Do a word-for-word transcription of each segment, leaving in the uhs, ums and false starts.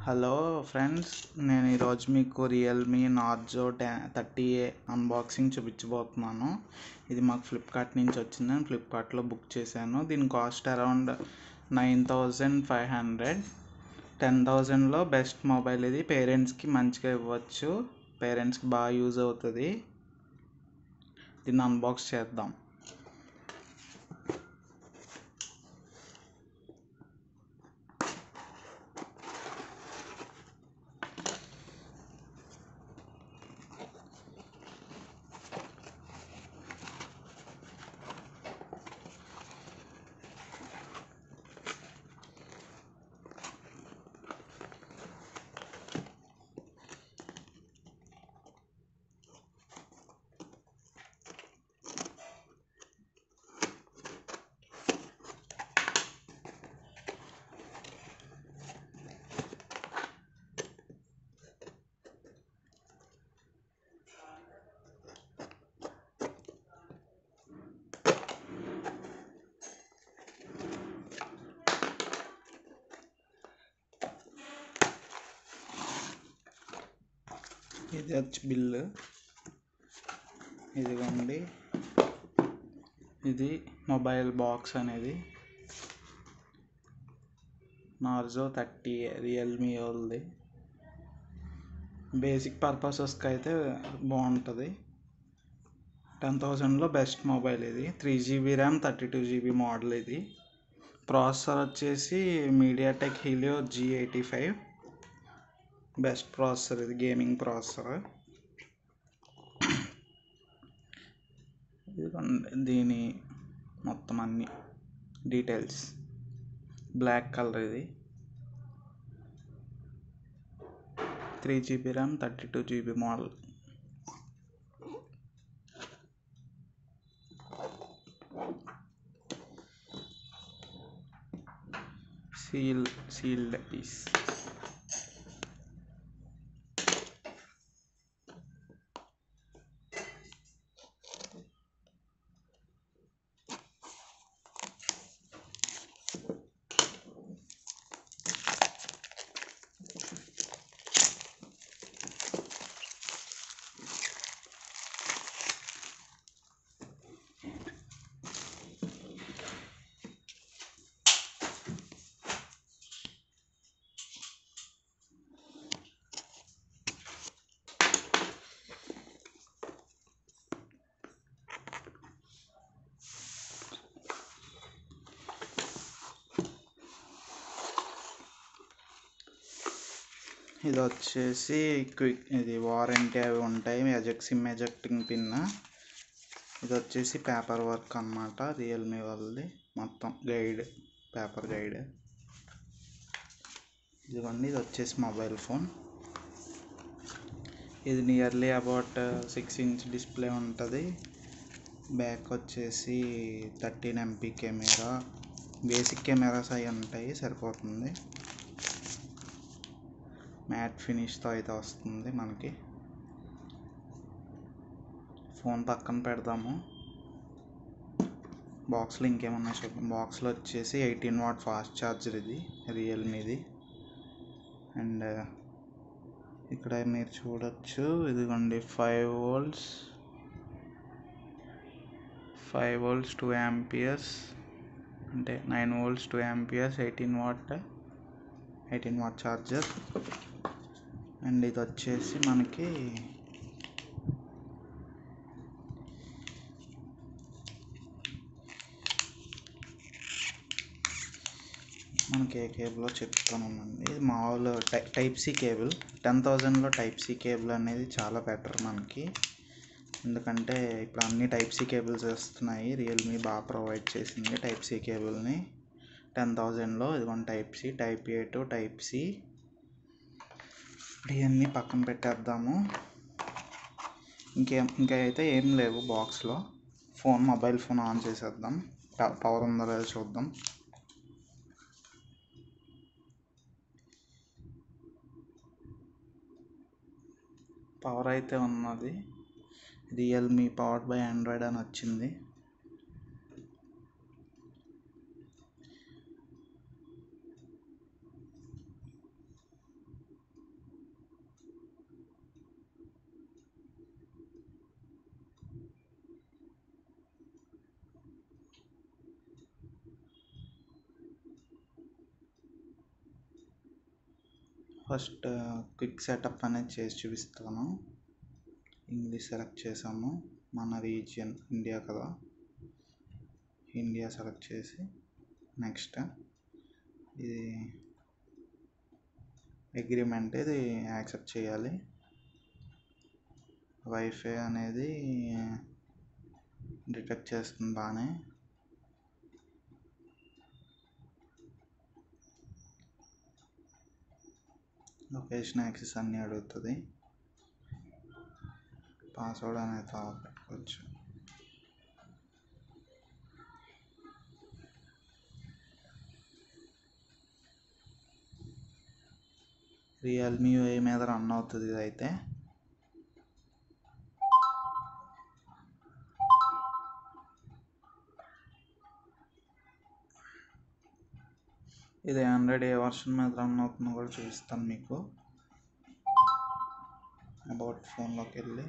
Hello friends, నేను ఈరోజు మీకు రియల్మీ నార్జో టె థర్టీ ఏ అన్బాక్సింగ్ చూపించబోతున్నాను. ఇది మాకు ఫ్లిప్కార్ట్ నుంచి వచ్చింది. నేను ఫ్లిప్కార్ట్లో బుక్ చేశాను. దీని cost around nine thousand five hundred ten థౌజండ్లో బెస్ట్ మొబైల్. ఇది పేరెంట్స్కి మంచిగా ఇవ్వచ్చు, పేరెంట్స్కి బాగా యూజ్ అవుతుంది. దీన్ని అన్బాక్స్ చేద్దాం. ఇది వచ్చి బిల్లు, ఇదిగోండి. ఇది మొబైల్ బాక్స్ అనేది నార్జో థర్టీ రియల్మీ వాళ్ళది. బేసిక్ పర్పసెస్కి అయితే బాగుంటుంది. టెన్ థౌజండ్లో బెస్ట్ మొబైల్ ఇది. Three GB RAM, thirty two GB model. ఇది ప్రాసెసర్ వచ్చేసి MediaTek Helio G eighty five best processor. ఇది గేమింగ్ ప్రాసెసర్. ఇదిగోండి దీని మొత్తం అన్ని డీటెయిల్స్. Black colour. ఇది three GB RAM, thirty two GB model. Seal sealed piece. ఇది వచ్చేసి క్విక్ ఇది వారంటీ అవి ఉంటాయి. Eject SIM ejecting pin. ఇది వచ్చేసి పేపర్ వర్క్ అన్నమాట, రియల్మీ వాళ్ళది. మొత్తం గైడ్, పేపర్ గైడ్. ఇదిగోండి, ఇది వచ్చేసి మొబైల్ ఫోన్. ఇది nearly about six inch display ఉంటుంది. బ్యాక్ వచ్చేసి thirteen MP camera. Basic cameras అవి ఉంటాయి, సరిపోతుంది. మ్యాట్ ఫినిష్తో అయితే వస్తుంది మనకి. ఫోన్ పక్కన పెడదాము. బాక్స్లో ఇంకేమన్నా చూద్దాం. బాక్స్లో వచ్చేసి ఎయిటీన్ వాట్ ఫాస్ట్ ఛార్జర్. ఇది రియల్మీది. అండ్ ఇక్కడ మీరు చూడొచ్చు, ఇదిగోండి five volts five volts two amperes అంటే nine volts two amperes eighteen watt eighteen watt charger. And ఇది వచ్చేసి మనకి మనకి ఏ కేబుల్లో చెప్తానుందండి. ఇది మామూలు టై టైప్ సి కేబుల్. టెన్ థౌజండ్లో టైప్ సి కేబుల్ అనేది చాలా బెటర్ మనకి. ఎందుకంటే ఇప్పుడు అన్ని టైప్ సి కేబుల్స్ వస్తున్నాయి. రియల్మీ బాగా ప్రొవైడ్ చేసింది టైప్ సి కేబుల్ని టెన్ థౌజండ్లో. ఇదిగోండి type C, type A to type C. ఇవన్నీ పక్కన పెట్టేద్దాము. ఇంకేం ఇంకా అయితే ఏం లేవు బాక్స్లో. ఫోన్ మొబైల్ ఫోన్ ఆన్ చేసేద్దాం. పవర్ ఉందో లేదో చూద్దాం. పవర్ అయితే ఉన్నది. రియల్మీ పవర్డ్ బై ఆండ్రాయిడ్ అని వచ్చింది. ఫస్ట్ క్విక్ సెటప్ అనేది చేసి చూపిస్తాను. ఇంగ్లీష్ సెలెక్ట్ చేసాము, మన రీజియన్ ఇండియా కదా, ఇండియా సెలెక్ట్ చేసి నెక్స్ట్ ఇది అగ్రిమెంట్ ఇది యాక్సెప్ట్ చేయాలి. వైఫై అనేది డిటెక్ట్ చేస్తుంది బాగానే. లొకేషన్ యాక్సెస్ అన్నీ అడుగుతుంది. పాస్వర్డ్ అనేది తర్వాత పెట్టుకోవచ్చు. రియల్మీ యూఐ మీద రన్ అవుతుంది ఇది అయితే. ఇది ఆండ్రాయిడ్ ఏ వర్షన్ మీద రన్ అవుతుందో కూడా చూపిస్తాను మీకు. అబౌట్ ఫోన్లోకి వెళ్ళి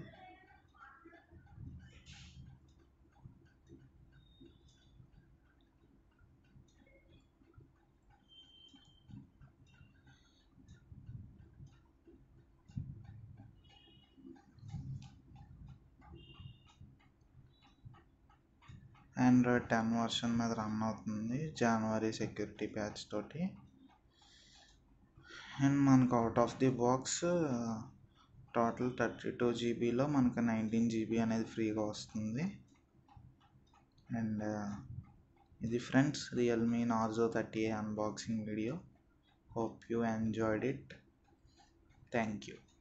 ఆండ్రాయిడ్ టెన్ వర్షన్ మీద రన్ అవుతుంది, జనవరి సెక్యూరిటీ ప్యాచ్ తోటి. అండ్ మనకు out of the box total thirty two జీబీలో మనకు నైన్టీన్ జీబీ అనేది ఫ్రీగా వస్తుంది. అండ్ ఇది friends Realme Narzo thirty A unboxing video. Hope you enjoyed it. Thank you.